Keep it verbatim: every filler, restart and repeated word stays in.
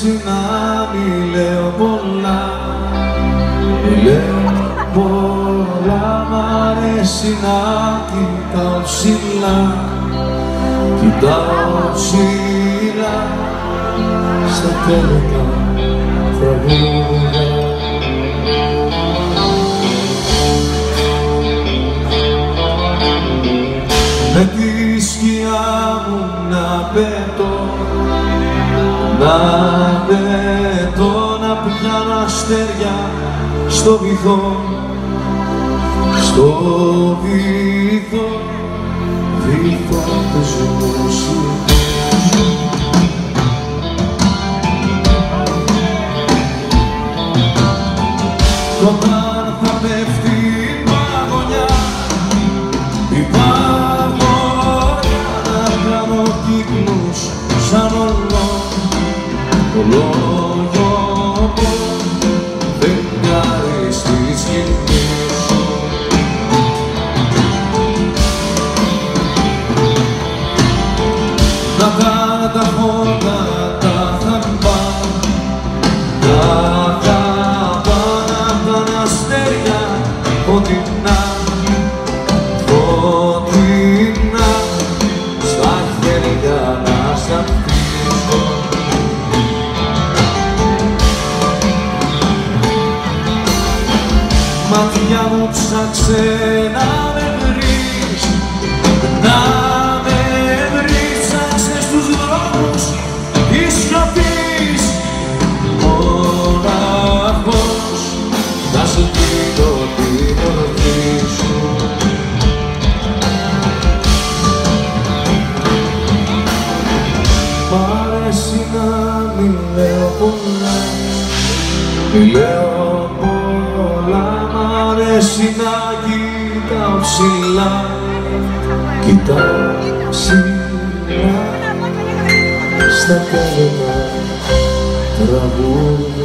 αρέσει να μη λέω πολλά, μη λέω πολλά. Μ' αρέσει να κοιτάω ψηλά, κοιτάω ψηλά στα τέλεκα τραγούδια. Με τη σκιά μου να πετώ, να πετώ, να πιάνω αστέρια στο βυθό, στο βυθό, βυθό της μουσικής. Όταν θα πέφτει η παγωνιά, η παγωνιά, να κάνω κύκλους σαν ολό, ολόγιο φεγγάρι στη σκηνή σου. Να κάνω τα φώτα, τα θαμπά, τα θαμπά, να κάνω αστέρια φωτεινά, φωτεινά, στα χέρια να σ' αφήσω. Μάτια μου ψάξε να με βρεις, να με βρεις, ψάξε στους δρόμους της σιωπής. Μοναχός θα σου δίνω την ορθή σου. Μ' αρέσει να μη λέω πολλά, μη λέω πολλά. Μ' αρέσει να κοιτάω ψηλά, κοιτάω ψηλά στα τέλεκα τραγούδια.